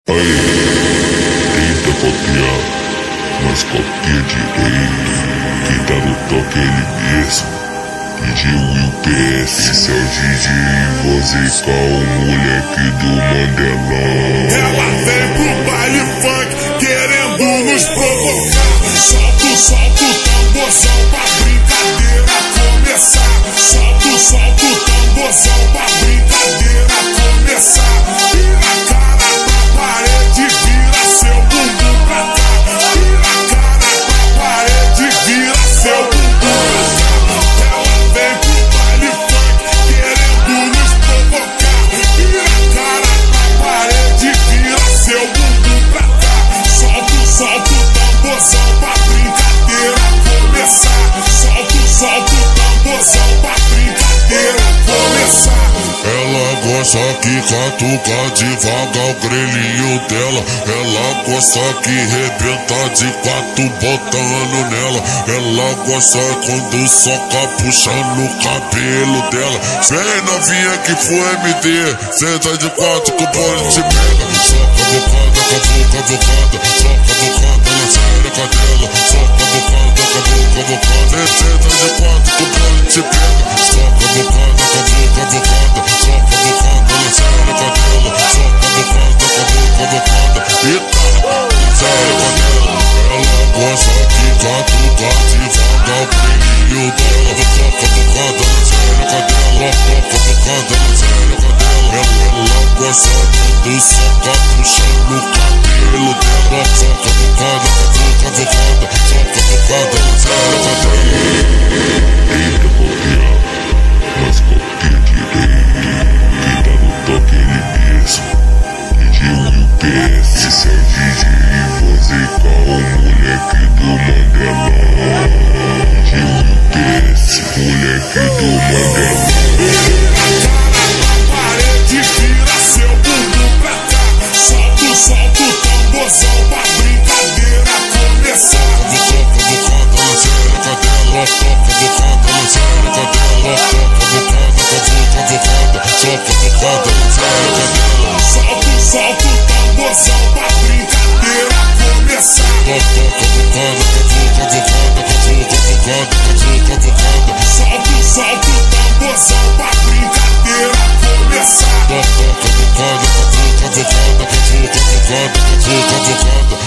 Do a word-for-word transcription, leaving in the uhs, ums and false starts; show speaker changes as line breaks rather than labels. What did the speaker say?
Aí, eita copia, mas copia direito. Quem tá no toque é ele mesmo, D J Will P S. Esse é o D J Vozical, o moleque do Mandelão.
Ela vem pro baile funk querendo nos provocar. Solta, solta o tamborzão pra brincadeira começar. Solta, solta o tamborzão pra brincadeira começar. Vira a cara pra parede, vira seu bumbum pra cá. Vira a cara pra parede, vira seu bumbum pra cá. Ela vem pro baile funk querendo nos provocar. Vira a cara pra parede, vira seu bumbum pra cá. Solta, solta o tamborzão pra brincadeira começar. Solta, solta o tamborzão pra brincadeira começar.
Ela gosta que catuca devagar o grelhinho dela. Ela gosta que rebenta de quatro botando nela. Ela gosta quando soca puxando o cabelo dela. Vem novinha que for M D, senta de quatro que o bolo te pega. Soca bocada, cavuca, bocada. Soca bocada, ela séria cadela. Soca bocada, cavuca, bocada. Senta de quatro que o bolo te pega. Soca bocada, cavuca, bocada. Soca bocada, ela séria cadela. Soca bocada, cavuca, bocada. Eita, séria cadela. Ela gosta que catuca devagar o brilho dela. Soca bocada, ela séria cadela. Soca bocada, ela séria cadela. Ela gosta quando soca puxando o cabelo dela. Soca bocada, cavuca, bocada. Soca bocada, ela séria cadela.
Eita copia, mas copia direito. Quem tá no toque é ele mesmo, D J Will P S. Esse é o D J Vozical, o moleque do Mandelão. D J Will P S, moleque do Mandelão.
Vira a cara pra parede, vira seu bumbum pra cá. Solta, solta o tamborzão pra brincadeira começar.
Soca bocada, ela séria cadela. Soca bocada, ela séria cadela. Soca bocada, cavuca, bocada. Soca bocada, ela séria cadela.
Solta, solta o tamborzão pra brincadeira começar.
Soca bocada, cavuca, bocada. Cavuca, bocada, cavuca, bocada.
Solta, solta o tamborzão pra brincadeira começar.
Soca bocada, cavuca, bocada. Cavuca, bocada, cavuca, bocada.